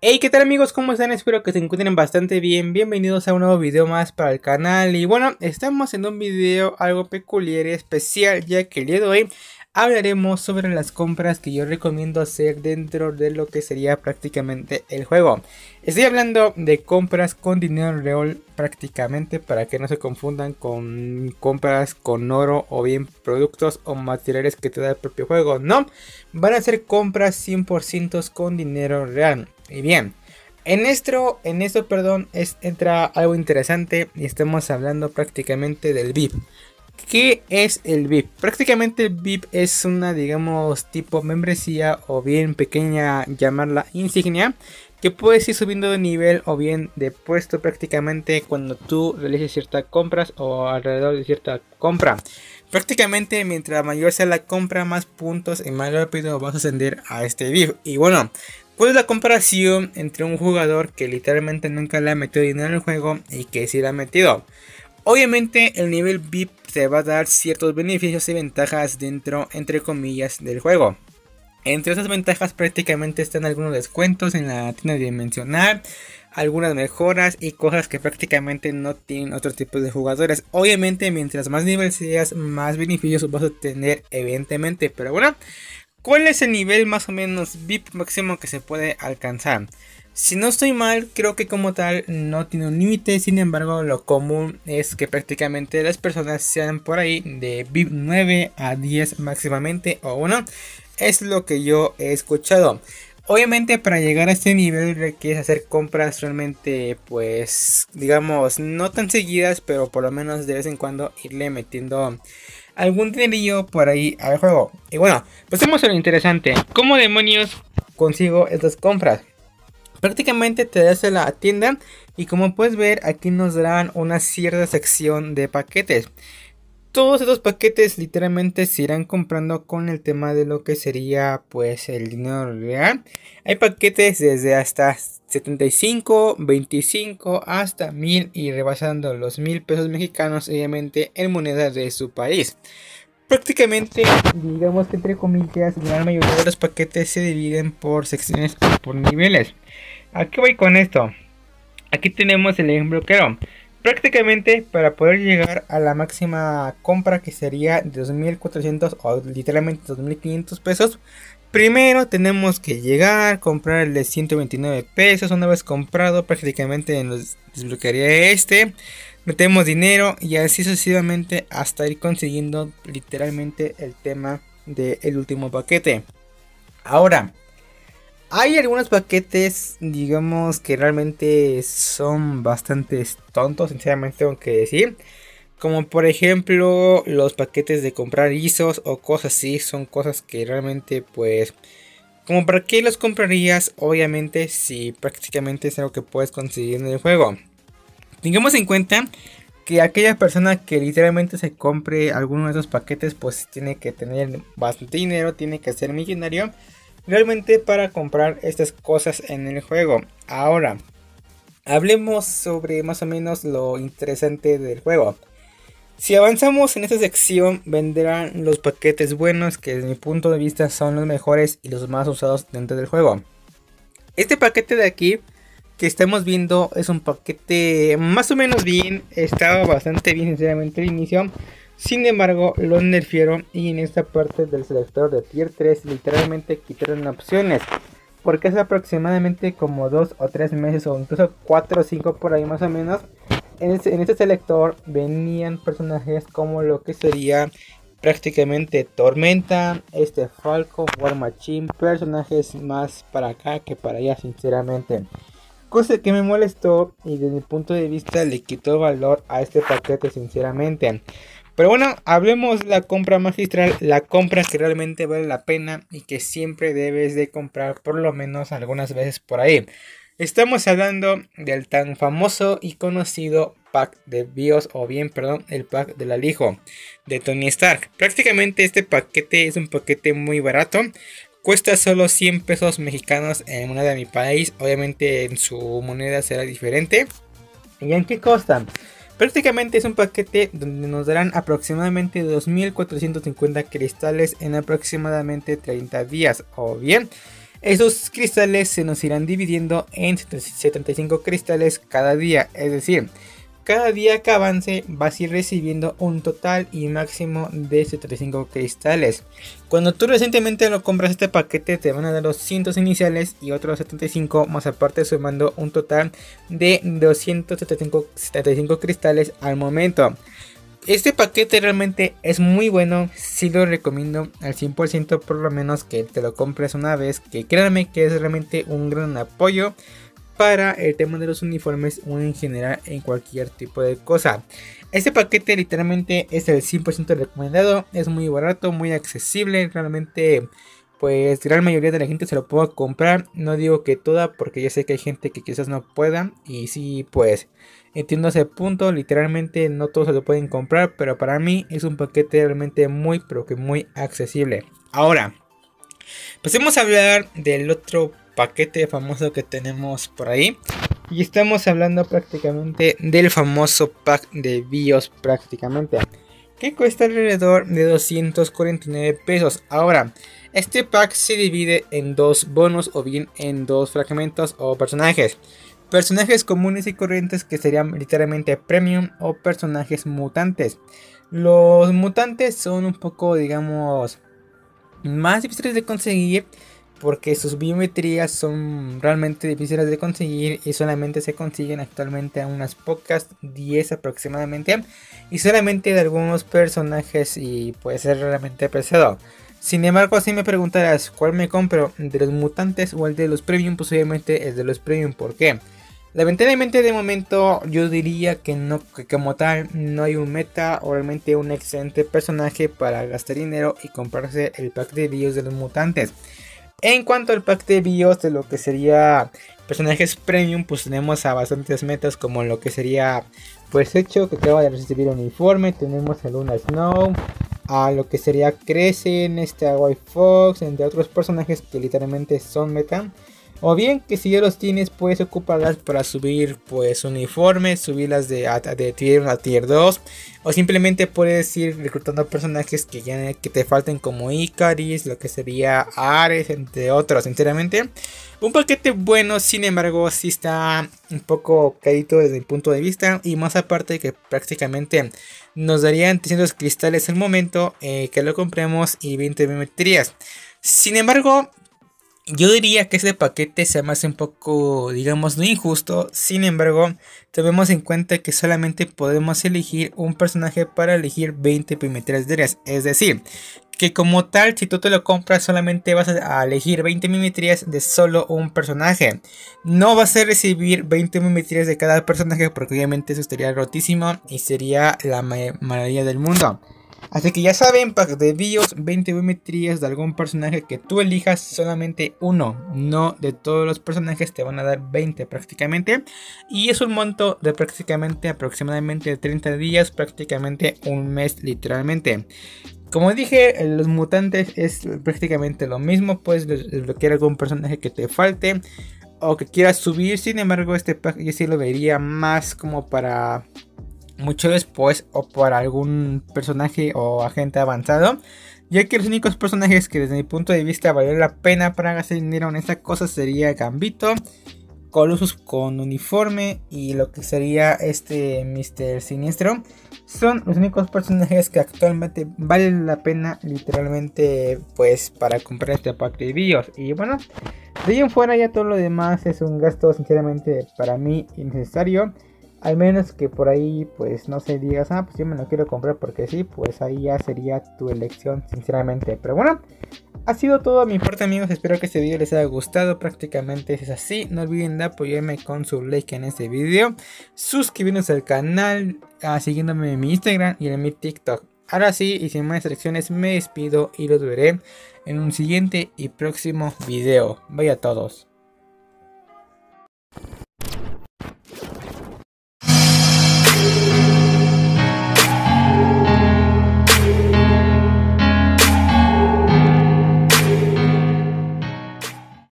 Hey, ¿qué tal amigos? ¿Cómo están? Espero que se encuentren bastante bien. Bienvenidos a un nuevo video más para el canal. Y bueno, estamos en un video algo peculiar y especial, ya que el día de hoy hablaremos sobre las compras que yo recomiendo hacer dentro de lo que sería prácticamente el juego. Estoy hablando de compras con dinero real prácticamente, para que no se confundan con compras con oro o bien productos o materiales que te da el propio juego. No, van a ser compras 100% con dinero real. Y bien, entra algo interesante y estamos hablando prácticamente del VIP. ¿Qué es el VIP? Prácticamente el VIP es una, digamos, tipo membresía o bien pequeña, llamarla insignia, que puedes ir subiendo de nivel o bien de puesto prácticamente cuando tú realices ciertas compras o alrededor de cierta compra. Prácticamente mientras mayor sea la compra, más puntos y más rápido vas a ascender a este VIP. Y bueno, ¿cuál es la comparación entre un jugador que literalmente nunca le ha metido dinero en el juego y que sí le ha metido? Obviamente el nivel VIP te va a dar ciertos beneficios y ventajas dentro, entre comillas, del juego. Entre esas ventajas prácticamente están algunos descuentos en la tienda dimensional, algunas mejoras y cosas que prácticamente no tienen otro tipo de jugadores. Obviamente mientras más nivel seas, más beneficios vas a tener evidentemente. Pero bueno, ¿cuál es el nivel más o menos VIP máximo que se puede alcanzar? Si no estoy mal, creo que como tal no tiene un límite. Sin embargo, lo común es que prácticamente las personas sean por ahí de VIP 9 a 10 máximamente o 1. Es lo que yo he escuchado. Obviamente para llegar a este nivel requieres hacer compras realmente, pues digamos, no tan seguidas, pero por lo menos de vez en cuando irle metiendo algún dinerillo por ahí al juego. Y bueno, pasemos a lo interesante. ¿Cómo demonios consigo estas compras? Prácticamente te das a la tienda y como puedes ver aquí nos darán una cierta sección de paquetes. Todos estos paquetes literalmente se irán comprando con el tema de lo que sería pues el dinero real. Hay paquetes desde hasta 75, 25 hasta 1000 y rebasando los 1000 pesos mexicanos, obviamente en moneda de su país. Prácticamente, digamos que entre comillas, la gran mayoría de los paquetes se dividen por secciones o por niveles. ¿A qué voy con esto? Aquí tenemos el ejemplo claro. Prácticamente para poder llegar a la máxima compra, que sería de 2400 o literalmente 2500 pesos, primero tenemos que llegar, comprar el de 129 pesos. Una vez comprado prácticamente nos desbloquearía este. Metemos dinero y así sucesivamente hasta ir consiguiendo literalmente el tema del último paquete. Ahora, hay algunos paquetes, digamos, que realmente son bastante tontos, sinceramente tengo que decir. Como por ejemplo los paquetes de comprar ISOs o cosas así. Son cosas que realmente pues, como para qué los comprarías, obviamente, si prácticamente es algo que puedes conseguir en el juego. Tengamos en cuenta que aquella persona que literalmente se compre alguno de esos paquetes pues tiene que tener bastante dinero, tiene que ser millonario realmente para comprar estas cosas en el juego. Ahora, hablemos sobre más o menos lo interesante del juego. Si avanzamos en esta sección vendrán los paquetes buenos, que desde mi punto de vista son los mejores y los más usados dentro del juego. Este paquete de aquí que estamos viendo es un paquete más o menos bien, estaba bastante bien sinceramente al inicio. Sin embargo lo nerfearon y en esta parte del selector de tier 3 literalmente quitaron opciones, porque hace aproximadamente como 2 o 3 meses o incluso 4 o 5 por ahí más o menos, en este selector venían personajes como lo que sería prácticamente Tormenta, Falco, War Machine, personajes más para acá que para allá sinceramente. Cosa que me molestó y desde mi punto de vista le quitó valor a este paquete sinceramente. Pero bueno, hablemos de la compra magistral, la compra que realmente vale la pena y que siempre debes de comprar por lo menos algunas veces por ahí. Estamos hablando del tan famoso y conocido pack de BIOS, o bien, perdón, el pack del alijo de Tony Stark. Prácticamente este paquete es un paquete muy barato. Cuesta solo 100 pesos mexicanos en moneda de mi país. Obviamente en su moneda será diferente. ¿Y en qué costan? Prácticamente es un paquete donde nos darán aproximadamente 2450 cristales en aproximadamente 30 días. O bien, Esos cristales se nos irán dividiendo en 75 cristales cada día, es decir, cada día que avance vas a ir recibiendo un total y máximo de 75 cristales. Cuando tú recientemente lo compras este paquete te van a dar los 100 iniciales y otros 75 más aparte, sumando un total de 275 cristales al momento. Este paquete realmente es muy bueno, sí lo recomiendo al 100%, por lo menos que te lo compres una vez, que créanme que es realmente un gran apoyo para el tema de los uniformes o en general en cualquier tipo de cosa. Este paquete literalmente es el 100% recomendado, es muy barato, muy accesible, realmente pues gran mayoría de la gente se lo puede comprar. No digo que toda, porque yo sé que hay gente que quizás no pueda, y sí, pues entiendo ese punto, literalmente no todos se lo pueden comprar, pero para mí es un paquete realmente muy pero que muy accesible. Ahora pasemos a hablar del otro paquete famoso que tenemos por ahí. Y estamos hablando prácticamente del famoso pack de BIOS prácticamente, que cuesta alrededor de 249 pesos. Ahora, este pack se divide en dos bonos o bien en dos fragmentos o personajes. Personajes comunes y corrientes, que serían literalmente premium, o personajes mutantes. Los mutantes son un poco, digamos, más difíciles de conseguir, porque sus biometrías son realmente difíciles de conseguir y solamente se consiguen actualmente a unas pocas, 10 aproximadamente, y solamente de algunos personajes, y puede ser realmente pesado. Sin embargo, si me preguntaras cuál me compro, de los mutantes o el de los premium, pues obviamente el de los premium. ¿Por qué? Lamentablemente de momento yo diría que no, que como tal no hay un meta o realmente un excelente personaje para gastar dinero y comprarse el pack de bios de los mutantes. En cuanto al pack de bios de lo que sería personajes premium, pues tenemos a bastantes metas, como lo que sería pues Hecho, que acaba de recibir un uniforme. Tenemos a Luna Snow, a lo que sería Crescent, a White Fox, entre otros personajes que literalmente son meta. O bien que si ya los tienes, puedes ocuparlas para subir pues uniformes, subirlas de tier 1 a tier 2. O simplemente puedes ir reclutando personajes que te falten, como Icaris, lo que sería Ares, entre otros. Sinceramente, un paquete bueno, sin embargo, sí está un poco caído desde mi punto de vista. Y más aparte que prácticamente nos darían 300 cristales al momento que lo compremos y 20 biometrías. Sin embargo, yo diría que este paquete se me hace un poco, digamos, no injusto. Sin embargo, tomemos en cuenta que solamente podemos elegir un personaje para elegir 20 biometrías diarias. Es decir, que como tal, si tú te lo compras, solamente vas a elegir 20 biometrías de solo un personaje. No vas a recibir 20 biometrías de cada personaje, porque obviamente eso estaría rotísimo y sería la maravilla del mundo. Así que ya saben, pack de bios, 20 biometrías de algún personaje que tú elijas, solamente uno, no de todos los personajes, te van a dar 20 prácticamente. Y es un monto de prácticamente aproximadamente 30 días, prácticamente un mes literalmente. Como dije, los mutantes es prácticamente lo mismo, puedes desbloquear algún personaje que te falte o que quieras subir. Sin embargo, este pack yo sí lo vería más como para mucho después, o para algún personaje o agente avanzado, ya que los únicos personajes que desde mi punto de vista valen la pena para gastar dinero en esta cosa sería Gambito, Colossus con uniforme y lo que sería Mr. Siniestro. Son los únicos personajes que actualmente valen la pena literalmente pues para comprar este pack de bios. Y bueno, de ahí en fuera ya todo lo demás es un gasto sinceramente para mí innecesario. Al menos que por ahí pues no se digas, pues yo me lo quiero comprar porque sí, pues ahí ya sería tu elección sinceramente. Pero bueno, ha sido todo de mi parte, amigos, espero que este video les haya gustado. Prácticamente es así, no olviden de apoyarme con su like en este video, suscribirnos al canal, siguiéndome en mi Instagram y en mi TikTok. Ahora sí, y sin más distracciones, me despido y los veré en un siguiente y próximo video. Vaya a todos.